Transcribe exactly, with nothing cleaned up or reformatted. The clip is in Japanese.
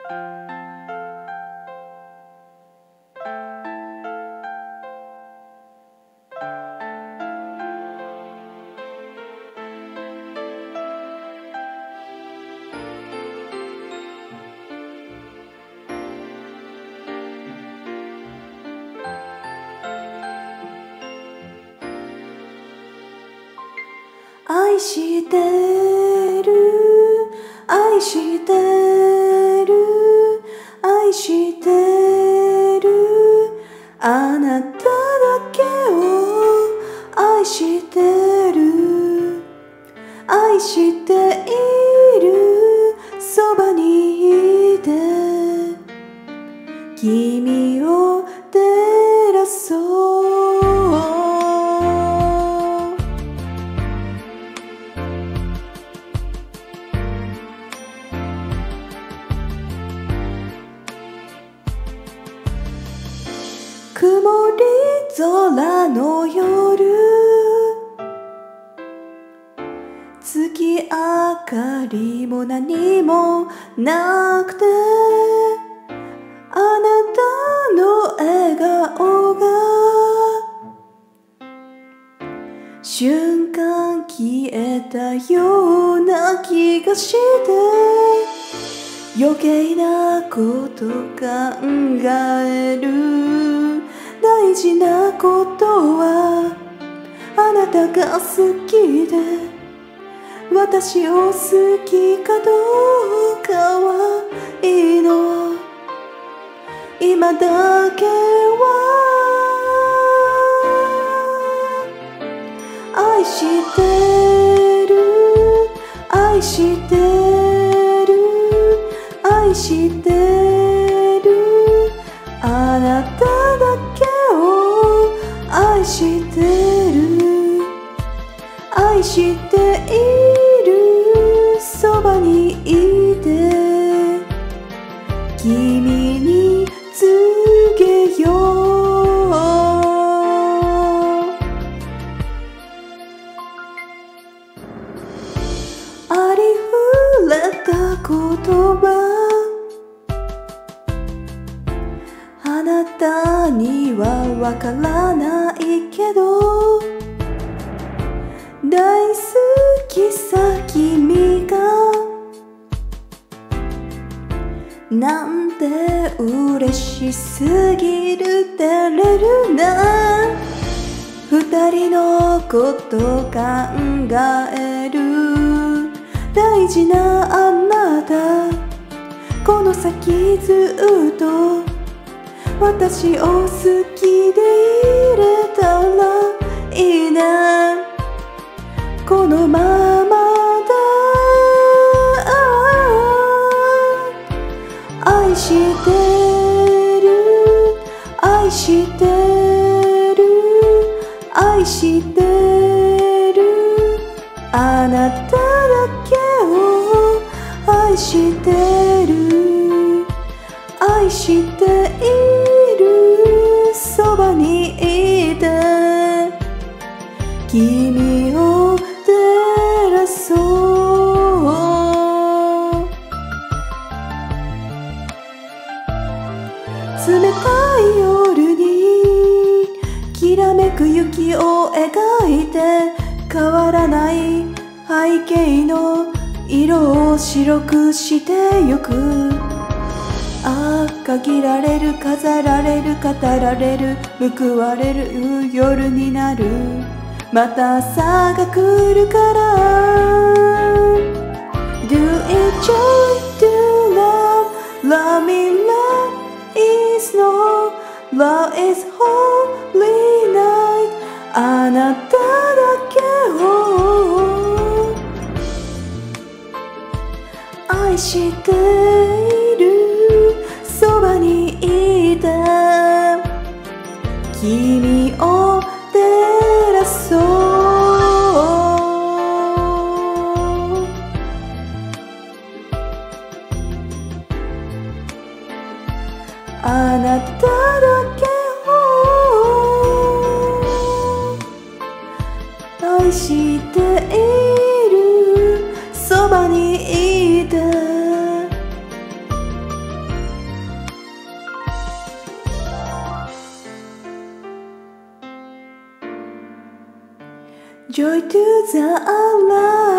愛してる愛してる愛してるあなただけを愛してる愛しているそばにいて君を照らそう曇り空の夜月明かりも何もなくてあなたの笑顔が瞬間消えたような気がして余計なこと考える大事なことはあなたが好きで私を好きかどうかはいいの今だけは愛してる愛してる愛してるあなただけを愛してる愛しているそばにいて君に告げようありふれた言葉あなたにはわからないけど大好きさ君がなんて嬉しすぎる照れるな二人のこと考える大事なあなたこの先ずっと私を好きでいれたらいいなこのままだ愛してる愛してる愛してるあなただけを愛してる愛しているそばにいて君を照らそう冷たい夜にきらめく雪を描いて変わらない背景の色を白くしてゆくああ限られる飾られる語られる報われる夜になるまた朝が来るから Do it joy, do love, love me, love is no Love is holy night あなただけを愛しているそばにいて君を照らそうあなただけを愛しているそばにいて Joy to the alive